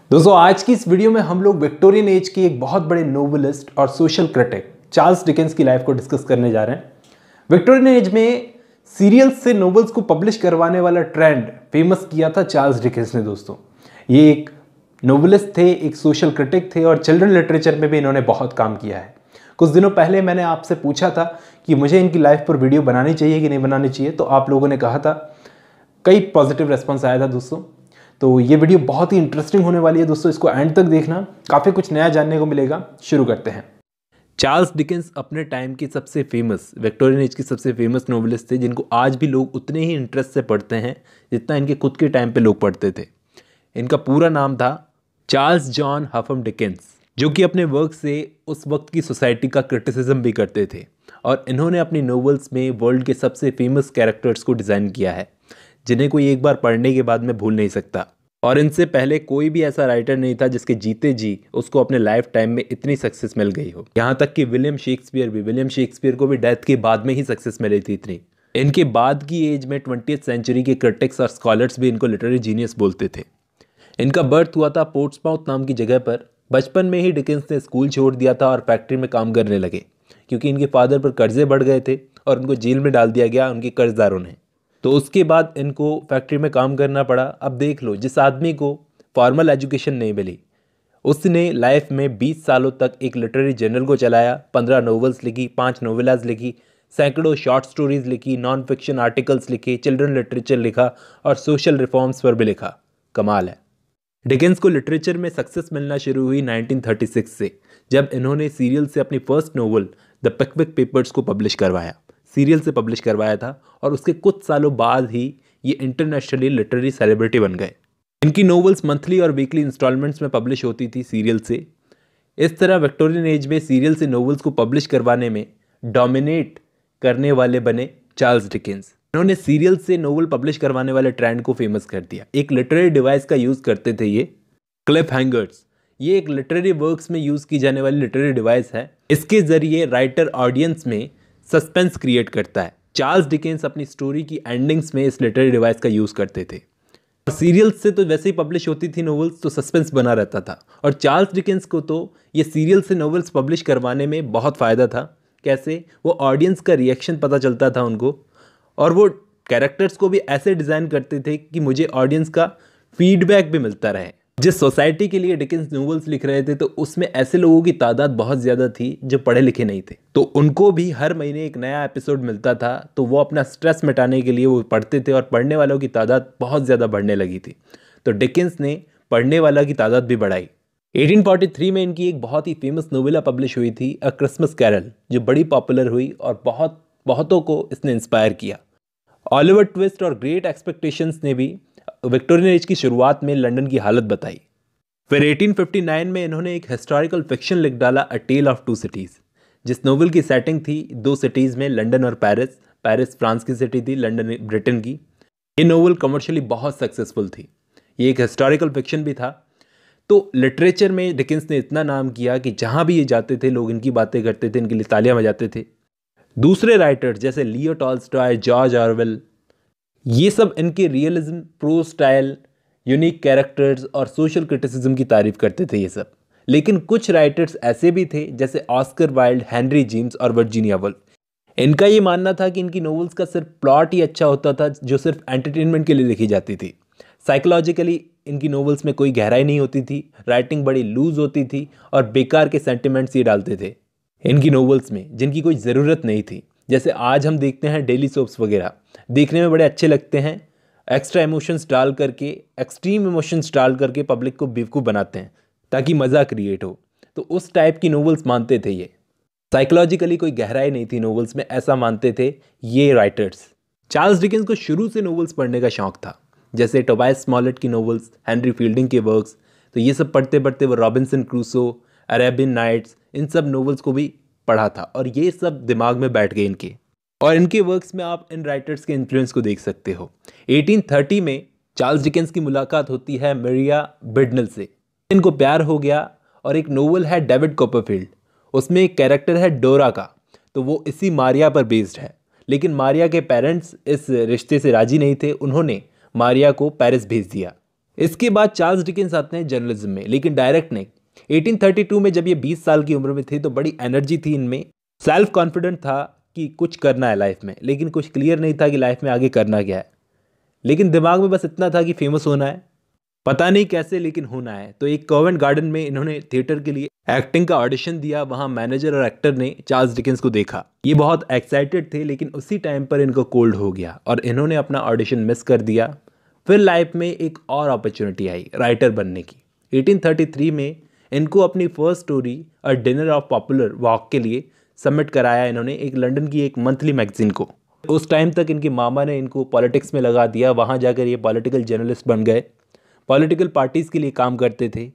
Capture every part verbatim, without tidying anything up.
दोस्तों आज की इस वीडियो में हम लोग विक्टोरियन एज की एक बहुत बड़े नोवेलिस्ट और सोशल क्रिटिक चार्ल्स डिकेंस की लाइफ को डिस्कस करने जा रहे हैं। विक्टोरियन एज में सीरियल्स से नोवेल्स को पब्लिश करवाने वाला ट्रेंड फेमस किया था चार्ल्स डिकेंस ने। दोस्तों ये एक नोवेलिस्ट थे, एक सोशल क्रिटिक थे और चिल्ड्रन लिटरेचर में भी इन्होंने बहुत काम किया है। कुछ दिनों पहले मैंने आपसे पूछा था कि मुझे इनकी लाइफ पर वीडियो बनानी चाहिए कि नहीं बनानी चाहिए, तो आप लोगों ने कहा था, कई पॉजिटिव रेस्पॉन्स आया था दोस्तों। तो ये वीडियो बहुत ही इंटरेस्टिंग होने वाली है दोस्तों, इसको एंड तक देखना, काफ़ी कुछ नया जानने को मिलेगा। शुरू करते हैं। चार्ल्स डिकेंस अपने टाइम की सबसे फेमस, विक्टोरियन एज की सबसे फेमस नोवेलिस्ट थे, जिनको आज भी लोग उतने ही इंटरेस्ट से पढ़ते हैं जितना इनके खुद के टाइम पे लोग पढ़ते थे। इनका पूरा नाम था चार्ल्स जॉन हफम डिकेंस, जो कि अपने वर्क से उस वक्त की सोसाइटी का क्रिटिसिज्म भी करते थे। और इन्होंने अपनी नोवेल्स में वर्ल्ड के सबसे फेमस कैरेक्टर्स को डिज़ाइन किया है, जिन्हें कोई एक बार पढ़ने के बाद में भूल नहीं सकता। और इनसे पहले कोई भी ऐसा राइटर नहीं था जिसके जीते जी उसको अपने लाइफ टाइम में इतनी सक्सेस मिल गई हो। यहाँ तक कि विलियम शेक्सपियर भी विलियम शेक्सपियर को भी डेथ के बाद में ही सक्सेस मिली थी इतनी। इनके बाद की एज में ट्वेंटियथ सेंचुरी के क्रिटिक्स और स्कॉलर्स भी इनको लिटरेरी जीनियस बोलते थे। इनका बर्थ हुआ था पोर्ट्समाउथ नाम की जगह पर। बचपन में ही डिकेंस ने स्कूल छोड़ दिया था और फैक्ट्री में काम करने लगे, क्योंकि इनके फादर पर कर्जे बढ़ गए थे और उनको जेल में डाल दिया गया उनके कर्जदारों ने। तो उसके बाद इनको फैक्ट्री में काम करना पड़ा। अब देख लो, जिस आदमी को फॉर्मल एजुकेशन नहीं मिली, उसने लाइफ में बीस सालों तक एक लिटरेरी जर्नल को चलाया, पंद्रह नोवेल्स लिखी, पांच नोवेलाज लिखी, सैकड़ों शॉर्ट स्टोरीज लिखी, नॉन फिक्शन आर्टिकल्स लिखे, चिल्ड्रन लिटरेचर लिखा और सोशल रिफॉर्म्स पर भी लिखा। कमाल है। डिकेंस को लिटरेचर में सक्सेस मिलना शुरू हुई नाइनटीन थर्टी सिक्स से, जब इन्होंने सीरियल से अपनी first novel the Pickwick Papers को पब्लिश करवाया। सीरियल से पब्लिश करवाया था और उसके कुछ सालों बाद ही ये इंटरनेशनली लिटरेरी सेलिब्रिटी बन गए। इनकी नोवेल्स मंथली और वीकली इंस्टॉलमेंट्स में पब्लिश होती थी सीरियल से। इस तरह विक्टोरियन एज में सीरियल से नोवेल्स को पब्लिश करवाने में डोमिनेट करने वाले बने चार्ल्स डिकेंस। इन्होंने सीरियल से नोवेल पब्लिश करवाने वाले ट्रेंड को फेमस कर दिया। एक लिटरेरी डिवाइस का यूज़ करते थे ये, क्लिफ हैंगर्स। ये एक लिटरेरी वर्क्स में यूज़ की जाने वाली लिटरेरी डिवाइस है। इसके ज़रिए राइटर ऑडियंस में सस्पेंस क्रिएट करता है। चार्ल्स डिकेंस अपनी स्टोरी की एंडिंग्स में इस लिटरेरी डिवाइस का यूज़ करते थे। सीरियल्स से तो वैसे ही पब्लिश होती थी नोवेल्स, तो सस्पेंस बना रहता था। और चार्ल्स डिकेंस को तो ये सीरियल से नोवेल्स पब्लिश करवाने में बहुत फ़ायदा था। कैसे? वो ऑडियंस का रिएक्शन पता चलता था उनको, और वो कैरेक्टर्स को भी ऐसे डिज़ाइन करते थे कि मुझे ऑडियंस का फीडबैक भी मिलता रहे। जिस सोसाइटी के लिए डिकेंस नोवेल्स लिख रहे थे, तो उसमें ऐसे लोगों की तादाद बहुत ज़्यादा थी जो पढ़े लिखे नहीं थे, तो उनको भी हर महीने एक नया एपिसोड मिलता था। तो वो अपना स्ट्रेस मिटाने के लिए वो पढ़ते थे और पढ़ने वालों की तादाद बहुत ज़्यादा बढ़ने लगी थी। तो डिकेंस ने पढ़ने वाला की तादाद भी बढ़ाई। एटीन फोर्टी थ्री में इनकी एक बहुत ही फेमस नोवेला पब्लिश हुई थी, अ क्रिसमस कैरल, जो बड़ी पॉपुलर हुई और बहुत बहुतों को इसने इंस्पायर किया। ऑलिवर ट्विस्ट और ग्रेट एक्सपेक्टेशंस ने भी विक्टोरियन एज की शुरुआत में लंदन की हालत बताई। फिर एटीन फिफ्टी नाइन में इन्होंने एक हिस्टोरिकल फिक्शन लिख डाला, a tell of two cities, जिस नोवेल की सेटिंग थी दो सिटीज़ में, लंदन और पेरिस। पेरिस फ्रांस की सिटी थी, लंदन ब्रिटेन की। ये नोवेल कमर्शियली बहुत सक्सेसफुल थी। ये एक हिस्टोरिकल फिक्शन भी था। तो लिटरेचर में डिकेंस ने इतना नाम किया कि जहाँ भी ये जाते थे लोग इनकी बातें करते थे, इनके लिए तालियां बजाते थे। दूसरे राइटर्स जैसे लियो टॉल्स्टॉय, जॉर्ज ऑरवेल, ये सब इनके realism, prose style, unique characters और सोशल क्रिटिसिज्म की तारीफ करते थे ये सब। लेकिन कुछ राइटर्स ऐसे भी थे जैसे ऑस्कर वाइल्ड, हेनरी जेम्स और वर्जीनिया वुल्फ। इनका ये मानना था कि इनकी नोवेल्स का सिर्फ प्लॉट ही अच्छा होता था, जो सिर्फ एंटरटेनमेंट के लिए लिखी जाती थी। साइकोलॉजिकली इनकी नोवेल्स में कोई गहराई नहीं होती थी, राइटिंग बड़ी लूज होती थी और बेकार के सेंटिमेंट्स ये डालते थे इनकी नोवेल्स में, जिनकी कोई ज़रूरत नहीं थी। जैसे आज हम देखते हैं डेली सोप्स वगैरह, देखने में बड़े अच्छे लगते हैं, एक्स्ट्रा इमोशंस डाल करके, एक्सट्रीम इमोशंस डाल करके पब्लिक को बेवकूफ़ बनाते हैं ताकि मज़ा क्रिएट हो। तो उस टाइप की नोवेल्स मानते थे ये। साइकोलॉजिकली कोई गहराई नहीं थी नोवेल्स में, ऐसा मानते थे ये राइटर्स। चार्ल्स डिकेंस को शुरू से नोवेल्स पढ़ने का शौक़ था, जैसे टोबायस स्मॉलेट की नोवेल्स, हेनरी फील्डिंग के वर्क्स। तो ये सब पढ़ते पढ़ते वो रॉबिन्सन क्रूसो, अरेबियन नाइट्स, इन सब नोवेल्स को भी पढ़ा था और ये सब दिमाग में बैठ गए इनके। और इनके वर्क्स में आप इन राइटर्स के इन्फ्लुएंस को देख सकते हो। एटीन थर्टी में चार्ल्स डिकेंस की मुलाकात होती है मरिया बिडनल से। इनको प्यार हो गया और एक नोवेल है डेविड कॉपरफील्ड, उसमें एक कैरेक्टर है डोरा का, तो वो इसी मारिया पर बेस्ड है। लेकिन मारिया के पेरेंट्स इस रिश्ते से राजी नहीं थे, उन्होंने मारिया को पेरिस भेज दिया। इसके बाद चार्ल्स डिकेंस आते हैं जर्नलिज्म में, लेकिन डायरेक्ट नहीं। अठारह सौ बत्तीस में जब ये बीस साल की उम्र में थे तो बड़ी एनर्जी थी इनमें, सेल्फ कॉन्फिडेंट था कि कुछ करना है लाइफ में, लेकिन कुछ क्लियर नहीं था कि लाइफ में आगे करना क्या है। लेकिन दिमाग में बस इतना था कि फेमस होना है, पता नहीं कैसे लेकिन होना है। तो एक कॉवेंट गार्डन में इन्होंने थिएटर के लिए एक्टिंग का ऑडिशन दिया। वहां मैनेजर और एक्टर ने चार्ल्स डिकेंस को देखा, ये बहुत एक्साइटेड थे, लेकिन उसी टाइम पर इनको कोल्ड हो गया और इन्होंने अपना ऑडिशन मिस कर दिया। फिर लाइफ में एक और अपॉर्चुनिटी आई राइटर बनने की। अठारह सौ तैंतीस में इनको अपनी first story a dinner of Poplar Walk के लिए सबमिट कराया इन्होंने एक लंदन की एक मंथली मैगजीन को। उस टाइम तक इनके मामा ने इनको पॉलिटिक्स में लगा दिया, वहाँ जाकर ये पॉलिटिकल जर्नलिस्ट बन गए, पॉलिटिकल पार्टीज़ के लिए काम करते थे।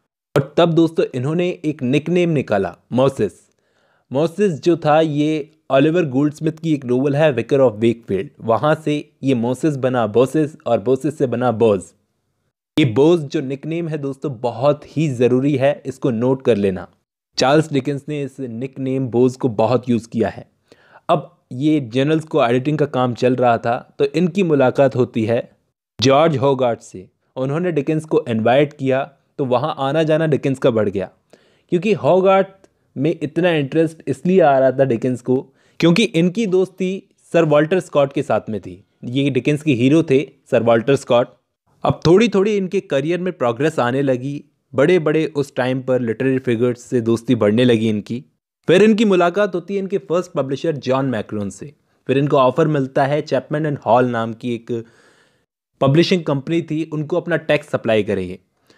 और तब दोस्तों इन्होंने एक निकनेम निकाला, मोसेस। मोसेस जो था ये ऑलिवर गोल्डस्मिथ की एक नोवेल है विकर ऑफ वेकफील्ड, वहाँ से ये मोसेस बना बोसेस और बोसेस से बना बोज। ये बोज जो निकनेम है दोस्तों बहुत ही ज़रूरी है, इसको नोट कर लेना। चार्ल्स डिकेंस ने इस निकनेम बोज को बहुत यूज़ किया है। अब ये जर्नल्स को एडिटिंग का काम चल रहा था तो इनकी मुलाकात होती है जॉर्ज होगार्ट से। उन्होंने डिकेंस को इनवाइट किया तो वहाँ आना जाना डिकेंस का बढ़ गया, क्योंकि होगार्ट में इतना इंटरेस्ट इसलिए आ रहा था डिकेंस को क्योंकि इनकी दोस्ती सर वॉल्टर स्कॉट के साथ में थी। ये डिकेंस के हीरो थे सर वॉल्टर स्कॉट। अब थोड़ी थोड़ी इनके करियर में प्रोग्रेस आने लगी, बड़े बड़े उस टाइम पर लिटरेरी फिगर्स से दोस्ती बढ़ने लगी इनकी। फिर इनकी मुलाकात होती है इनके फर्स्ट पब्लिशर जॉन मैक्रोन से। फिर इनको ऑफर मिलता है चैपमैन एंड हॉल नाम की एक पब्लिशिंग कंपनी थी, उनको अपना टेक्स्ट सप्लाई करेंगे।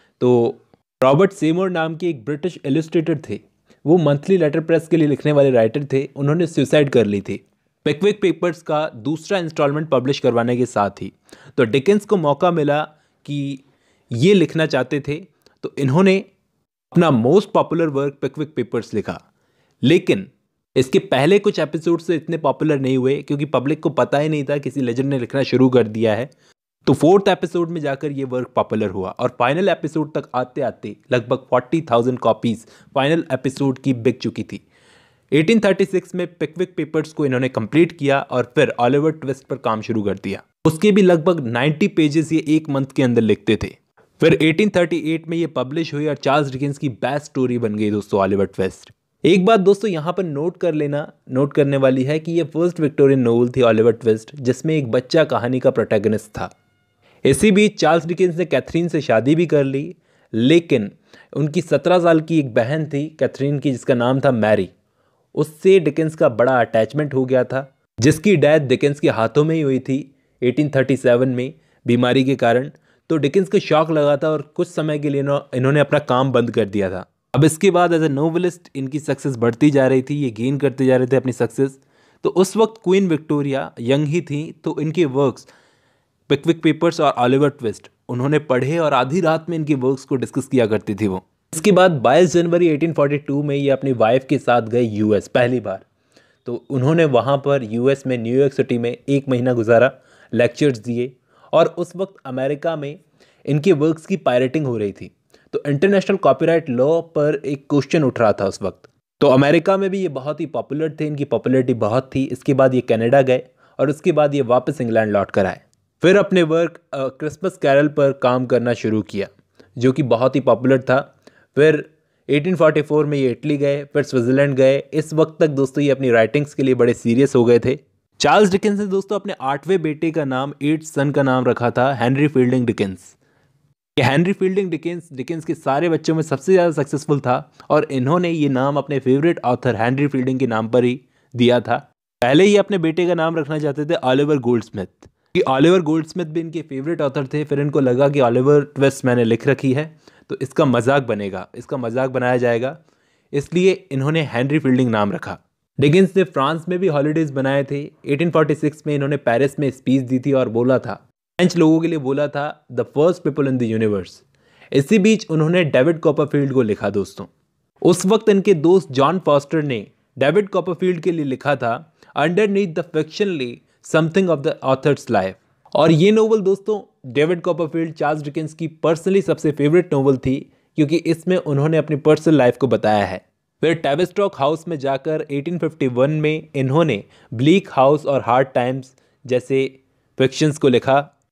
तो रॉबर्ट सेमोर नाम के एक ब्रिटिश इलस्ट्रेटर थे, वो मंथली लेटर प्रेस के लिए लिखने वाले राइटर थे, उन्होंने सुसाइड कर ली थी पिकविक पेपर्स का दूसरा इंस्टॉलमेंट पब्लिश करवाने के साथ ही। तो डिकेंस को मौका मिला कि ये लिखना चाहते थे, तो इन्होंने अपना most popular work Pickwick Papers लिखा। लेकिन इसके पहले कुछ एपिसोड से इतने पॉपुलर नहीं हुए क्योंकि पब्लिक को पता ही नहीं था किसी लेजेंड ने लिखना शुरू कर दिया है। तो फोर्थ एपिसोड में जाकर ये वर्क पॉपुलर हुआ और फाइनल एपिसोड तक आते आते लगभग चालीस हज़ार कॉपीज फाइनल एपिसोड की बिक चुकी थी। अठारह सौ छत्तीस में पिकविक पेपर्स को इन्होंने कंप्लीट किया और फिर ऑलिवर ट्विस्ट पर काम शुरू कर दिया। उसके भी लगभग नब्बे पेजेस ये एक मंथ के अंदर लिखते थे। फिर अठारह सौ अड़तीस में ये पब्लिश हुई और चार्ल्स डिकेंस की बेस्ट स्टोरी बन गई दोस्तों ऑलिवर ट्विस्ट। एक बात दोस्तों यहाँ पर नोट कर लेना, नोट करने वाली है कि ये फर्स्ट विक्टोरियन नोवेल थी ऑलिवर ट्विस्ट जिसमें एक बच्चा कहानी का प्रोटैगनिस्ट था। इसी बीच चार्ल्स डिकेंस ने कैथरीन से शादी भी कर ली, लेकिन उनकी सत्रह साल की एक बहन थी कैथरीन की जिसका नाम था मैरी, उससे डिकेंस का बड़ा अटैचमेंट हो गया था, जिसकी डेथ डिकेंस के हाथों में ही हुई थी अठारह सौ सैंतीस में बीमारी के कारण। तो डिकेंस को शॉक लगा था और कुछ समय के लिए इन्होंने अपना काम बंद कर दिया था। अब इसके बाद एज ए नोवेलिस्ट इनकी सक्सेस बढ़ती जा रही थी, ये गेन करते जा रहे थे अपनी सक्सेस। तो उस वक्त क्वीन विक्टोरिया यंग ही थी, तो इनके वर्क्स पिकविक पेपर्स और ऑलिवर ट्विस्ट उन्होंने पढ़े और आधी रात में इनके वर्क्स को डिस्कस किया करती थी वो। इसके बाद बाईस जनवरी अठारह सौ बयालीस में ये अपनी वाइफ के साथ गए यूएस पहली बार। तो उन्होंने वहाँ पर यूएस में न्यूयॉर्क सिटी में एक महीना गुजारा, लेक्चर्स दिए। और उस वक्त अमेरिका में इनके वर्क्स की पायरेटिंग हो रही थी, तो इंटरनेशनल कॉपीराइट लॉ पर एक क्वेश्चन उठ रहा था उस वक्त। तो अमेरिका में भी ये बहुत ही पॉपुलर थे, इनकी पॉपुलैरिटी बहुत थी। इसके बाद ये कनाडा गए और उसके बाद ये वापस इंग्लैंड लौट कर आए। फिर अपने वर्क क्रिसमस कैरल पर काम करना शुरू किया जो कि बहुत ही पॉपुलर था। फिर अठारह सौ चौवालीस में ये इटली गए, फिर स्विट्जरलैंड गए। इस वक्त तक दोस्तों ये अपनी राइटिंग्स के लिए बड़े सीरियस हो गए थे। चार्ल्स डिकेंस ने दोस्तों अपने आठवें बेटे का नाम, एट सन का नाम रखा था हेनरी फील्डिंग डिकेंस। ये हेनरी फील्डिंग डिकेंस डिकेंस के सारे बच्चों में सबसे ज़्यादा सक्सेसफुल था और इन्होंने ये नाम अपने फेवरेट ऑथर हेनरी फील्डिंग के नाम पर ही दिया था। पहले ही अपने बेटे का नाम रखना चाहते थे ऑलिवर गोल्डस्मिथ, कि ऑलिवर गोल्डस्मिथ भी इनके फेवरेट ऑथर थे। फिर इनको लगा कि ऑलिवर ट्विस्ट मैंने लिख रखी है तो इसका मजाक बनेगा, इसका मजाक बनाया जाएगा, इसलिए इन्होंने हेनरी फील्डिंग नाम रखा। डिकेंस ने फ्रांस में भी हॉलीडेज बनाए थे। अठारह सौ छियालीस में इन्होंने पेरिस में स्पीच दी थी और बोला था, फ्रेंच लोगों के लिए बोला था, the first people in the universe. इसी बीच उन्होंने डेविड कॉपरफील्ड को लिखा दोस्तों। उस वक्त इनके दोस्त जॉन फॉस्टर ने डेविड कॉपरफील्ड के लिए लिखा था underneath the fictionally something of the author's life. और ये नोवेल दोस्तों डेविड कॉपरफील्ड चार्ल्स डिकेंस की पर्सनली सबसे फेवरेट नोवेल थी क्योंकि इसमें उन्होंने अपनी पर्सनल लाइफ को बताया है। फिर टैविस्टॉक हाउस में जाकर अठारह सौ इक्यावन में इन्होंने ब्लीक हाउस और हार्ड टाइम्स जैसे फिक्शंस को लिखा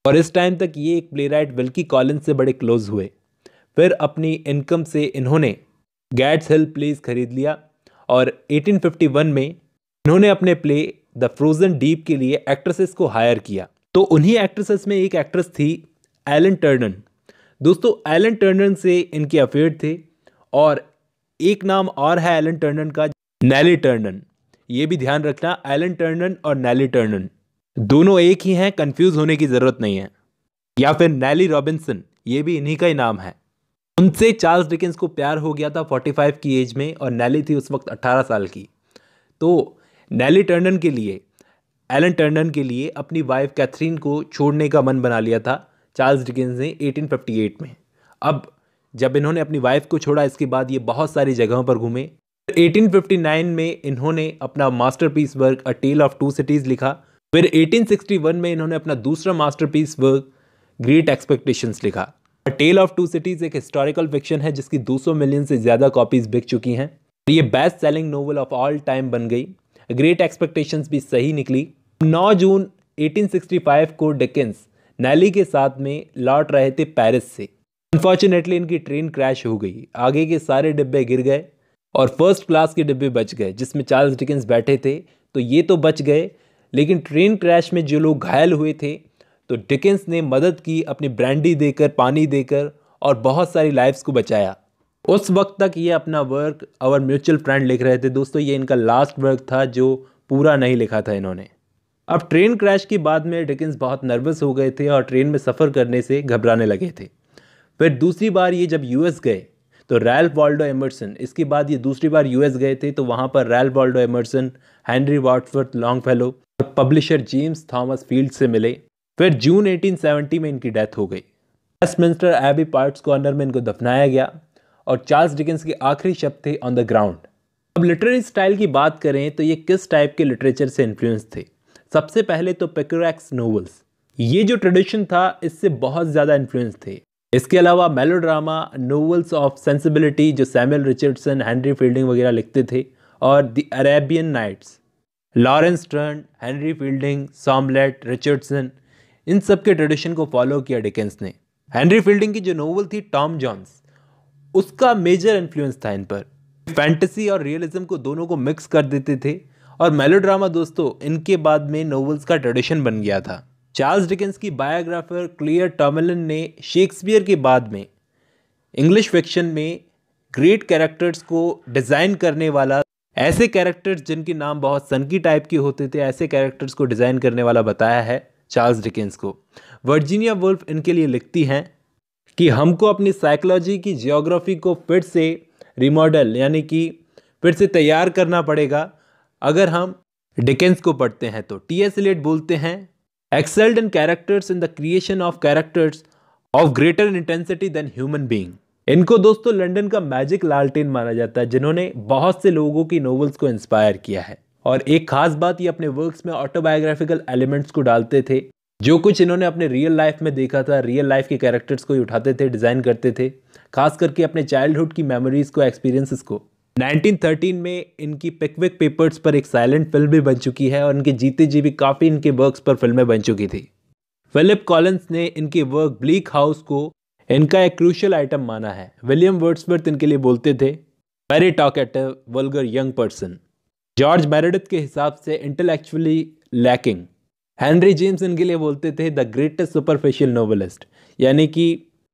और इस टाइम तक ये एक प्लेराइट विल्की कॉलिंस से बड़े क्लोज हुए। फिर अपनी इनकम से इन्होंने गैट्स हिल प्लेस खरीद लिया और अठारह सौ इक्यावन में इन्होंने अपने प्ले द फ्रोजन डीप के लिए एक्ट्रेसेस को हायर किया। तो उन्हीं एक्ट्रेसेस में एक एक्ट्रेस थी एलन टर्नन। दोस्तों एलन टर्नन से इनके अफेयर थे और एक नाम और है एलन टर्नन का, नेली टर्नन। ये भी ध्यान रखना, एलन टर्नन और नेली टर्नन दोनों एक ही हैं, कंफ्यूज होने की जरूरत नहीं है। या फिर नेली रॉबिन्सन, ये भी इन्हीं का ही नाम है। उनसे चार्ल्स डिकेंस को प्यार हो गया था पैंतालीस की एज में और नेली थी उस वक्त अठारह साल की। तो नेली टर्नन के लिए, एलन टर्नन के लिए अपनी वाइफ कैथरीन को छोड़ने का मन बना लिया था चार्ल्स डिकेंस ने अठारह सौ अट्ठावन में। अब जब इन्होंने अपनी वाइफ को छोड़ा, इसके बाद ये बहुत सारी जगहों पर घूमे। अठारह सौ उनसठ में इन्होंने अपना masterpiece work A tell of Two Cities लिखा। फिर अठारह सौ इकसठ में इन्होंने अपना दूसरा मास्टरपीस वर्क ग्रेट एक्सपेक्टेशंस लिखा। A tell of Two Cities एक हिस्टोरिकल फिक्शन है जिसकी दो सौ मिलियन से ज़्यादा कॉपीज बिक चुकी हैं। ये best selling novel of all time बन गई। ग्रेट एक्सपेक्टेशंस भी सही निकली। नौ जून अठारह सौ पैंसठ को डिकेंस नेली के साथ में लौट रहे थे पेरिस से। अनफॉर्चुनेटली इनकी ट्रेन क्रैश हो गई, आगे के सारे डिब्बे गिर गए और फर्स्ट क्लास के डिब्बे बच गए जिसमें चार्ल्स डिकेंस बैठे थे। तो ये तो बच गए, लेकिन ट्रेन क्रैश में जो लोग घायल हुए थे तो डिकेंस ने मदद की, अपनी ब्रांडी देकर, पानी देकर, और बहुत सारी लाइफ्स को बचाया। उस वक्त तक ये अपना वर्क आवर म्यूचुअल फ्रेंड लिख रहे थे। दोस्तों ये इनका लास्ट वर्क था जो पूरा नहीं लिखा था इन्होंने। अब ट्रेन क्रैश के बाद में डिकेंस बहुत नर्वस हो गए थे और ट्रेन में सफ़र करने से घबराने लगे थे। फिर दूसरी बार ये जब यूएस गए तो रैल्फ वॉल्डो एमर्सन, इसके बाद ये दूसरी बार यूएस गए थे तो वहाँ पर Ralph Waldo Emerson, Henry Wadsworth Longfellow और पब्लिशर जेम्स थॉमस फील्ड से मिले। फिर जून अठारह सौ सत्तर में इनकी डेथ हो गई। वेस्टमिंस्टर एबी पार्ट्स कॉर्नर में इनको दफनाया गया और चार्ल्स डिकेंस के आखिरी शब्द थे ऑन द ग्राउंड। अब लिटरेरी स्टाइल की बात करें तो ये किस टाइप के लिटरेचर से इन्फ्लुएंस थे? सबसे पहले तो पिकरैक्स नोवेल्स, ये जो ट्रेडिशन था इससे बहुत ज़्यादा इन्फ्लुएंस थे। इसके अलावा मेलोड्रामा, नोवेल्स ऑफ सेंसिबिलिटी जो सैमुअल रिचर्डसन, हेनरी फील्डिंग वगैरह लिखते थे, और the Arabian Nights, Laurence Sterne, Henry Fielding, Smollett, Richardson, इन सब के ट्रेडिशन को फॉलो किया डिकेंस ने। हेनरी फील्डिंग की जो नोवेल थी टॉम जॉन्स, उसका मेजर इन्फ्लुएंस था इन पर। फैंटेसी और रियलिज्म को दोनों को मिक्स कर देते थे। और मेलोड्रामा दोस्तों इनके बाद में नोवेल्स का ट्रेडिशन बन गया था। चार्ल्स डिकेंस की बायोग्राफर क्लियर टॉमलिन ने शेक्सपियर के बाद में इंग्लिश फिक्शन में ग्रेट कैरेक्टर्स को डिज़ाइन करने वाला, ऐसे कैरेक्टर्स जिनके नाम बहुत सनकी टाइप के होते थे, ऐसे कैरेक्टर्स को डिज़ाइन करने वाला बताया है चार्ल्स डिकेंस को। वर्जीनिया वुल्फ इनके लिए लिखती हैं कि हमको अपनी साइकोलॉजी की जियोग्राफी को फिर से रिमॉडल यानी कि फिर से तैयार करना पड़ेगा अगर हम डिकेंस को पढ़ते हैं। तो टी एस एलियट बोलते हैं, excelled in characters in the creation of characters of greater intensity than human being. इनको दोस्तों लंदन का मैजिक लालटेन माना जाता है जिन्होंने बहुत से लोगों की नोवेल्स को इंस्पायर किया है। और एक खास बात, ये अपने वर्क्स में ऑटोबायोग्राफिकल एलिमेंट्स को डालते थे। जो कुछ इन्होंने अपने रियल लाइफ में देखा था, रियल लाइफ के कैरेक्टर्स को ही उठाते थे, डिज़ाइन करते थे, खास करके अपने चाइल्डहुड की मेमोरीज को, एक्सपीरियंसेस को। उन्नीस सौ तेरह में इनकी पिकविक पेपर्स पर एक साइलेंट फिल्म भी बन चुकी है और इनके जीते जी भी काफ़ी इनके वर्क्स पर फिल्में बन चुकी थी। फिलिप कॉलिंस ने इनके वर्क ब्लीक हाउस को इनका एक क्रूशियल आइटम माना है। विलियम वर्ड्सवर्थ इनके लिए बोलते थे, very talkative vulgar young person. George Meredith के हिसाब से इंटेलेक्चुअली लैकिंग। हेनरी जेम्स इनके लिए बोलते थे द ग्रेटेस्ट सुपरफिशियल नोवेलिस्ट, यानी कि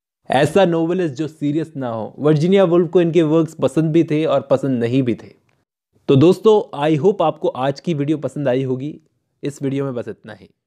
ऐसा नोवेलिस्ट जो सीरियस ना हो। वर्जीनिया वुल्फ को इनके वर्क्स पसंद भी थे और पसंद नहीं भी थे। तो दोस्तों आई होप आपको आज की वीडियो पसंद आई होगी। इस वीडियो में बस इतना ही।